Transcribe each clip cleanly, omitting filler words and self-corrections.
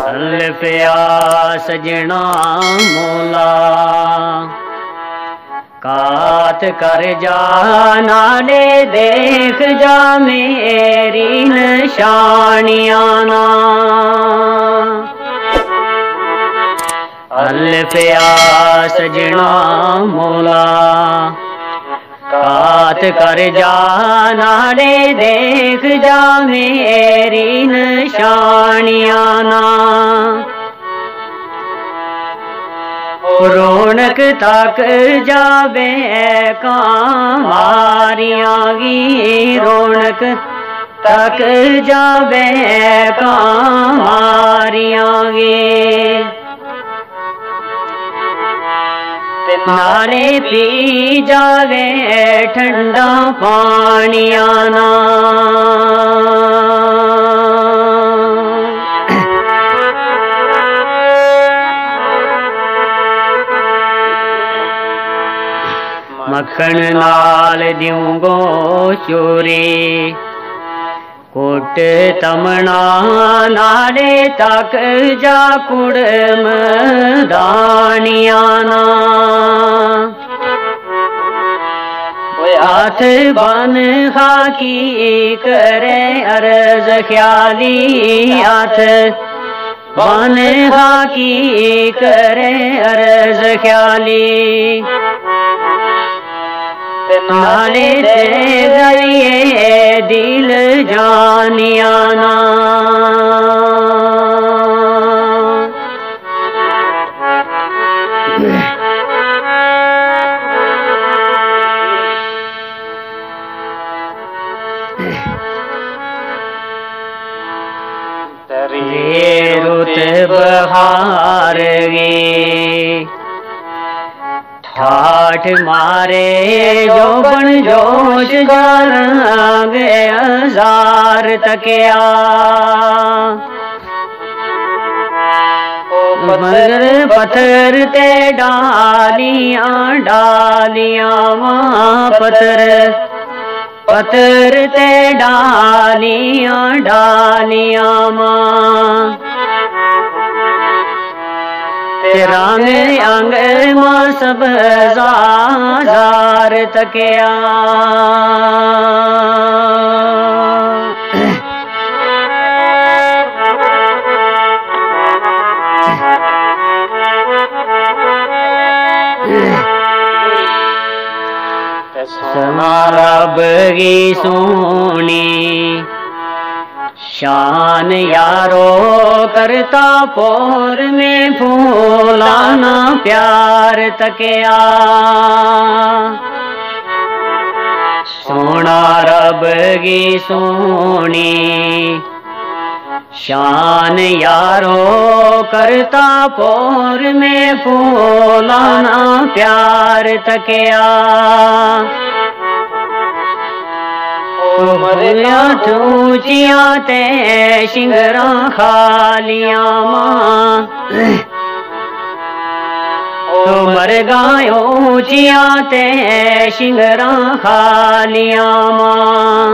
अल्फिया सजना मोला कात कर जा नाले देख जा मेरी निशानियां ना। अल्फिया सजना मोला कात कर जा नाले देख जा मेरी निशानियां ना। रौनक तक जावे कामारियां गी रौनक तक जावे कामारियां गी। नाले पी जावे ठंडा पानिया ना। मक्खन नाल दिऊंगो चोरी कोट तमना नाले तक जा कुड़म दानिया ना। हाथ बन खाकी करे अर्ज ख्याली हाथ बन खाकी करे अर्ज ख्याली। नाले ते जरिए दिल जानिया ना। रुत बहार गे ठाठ मारे जोबन जोश जालांगे हजार तकिया। मगर पत्थर ते डालियां डालियां मां पत्थर पत्थर ते डालियां डालियां मां। रंग अंग मां सब जार तकिया। रब की सोनी शान यारो करता पोर में फूलाना प्यार तकिया। सोना रब की सोनी शान यारो करता पोर में फूलाना प्यार तकिया। मरिया ऊंचिया ते शिंगरा खालिया मां मर गाय ऊंचिया ते शिंगरा खालिया मां।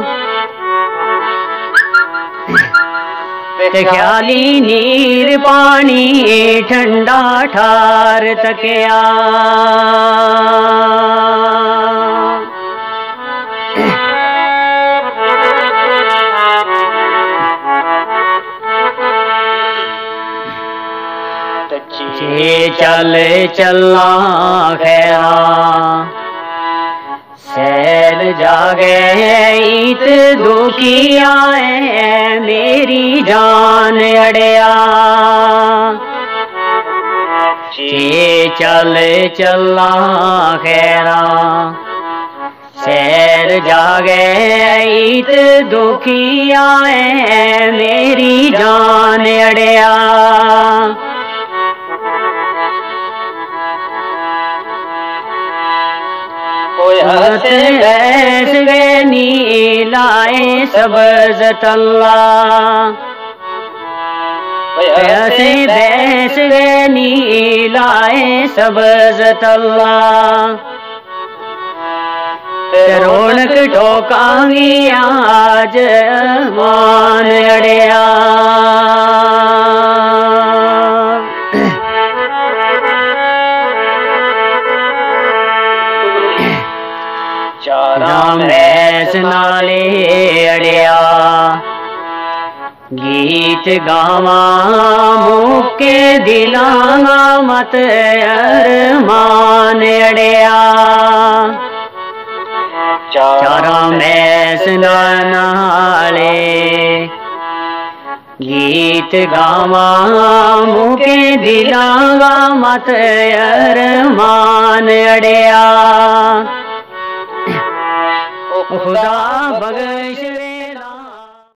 ख्याली नीर पानी ठंडा ठार तकिया। चल चला खैरा सैल जागे ईत दुखी आए मेरी जान अड़िया। चल चला खैरा सैल जागे ईत दुखी आए मेरी जान अड़िया। बैस गए नीलाए सबज तल्ला ऐसे बैस गए नीलाए सबज तल्ला। रौनक टोकांगी आज मान अड़िया। मैस नाले अड़िया गीत गावा मुके दिलांगा मत अरमान अड़िया चारा मैस नाले गीत गावा मुके दिलांगा मत अरमान अड़िया खुदा बख्श